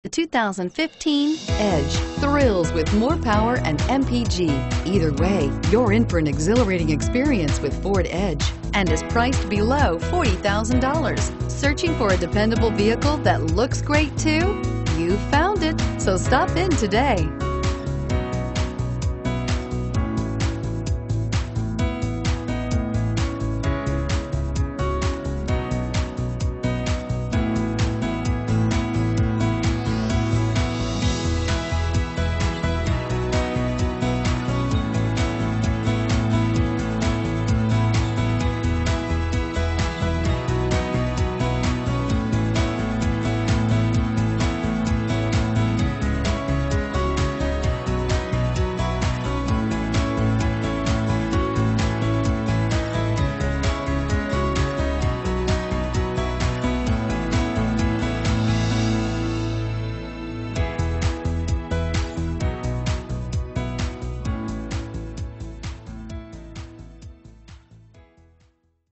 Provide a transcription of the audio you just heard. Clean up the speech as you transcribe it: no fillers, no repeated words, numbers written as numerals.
The 2015 Edge thrills with more power and MPG. Either way, you're in for an exhilarating experience with Ford Edge and is priced below $40,000. Searching for a dependable vehicle that looks great too? You found it, so stop in today.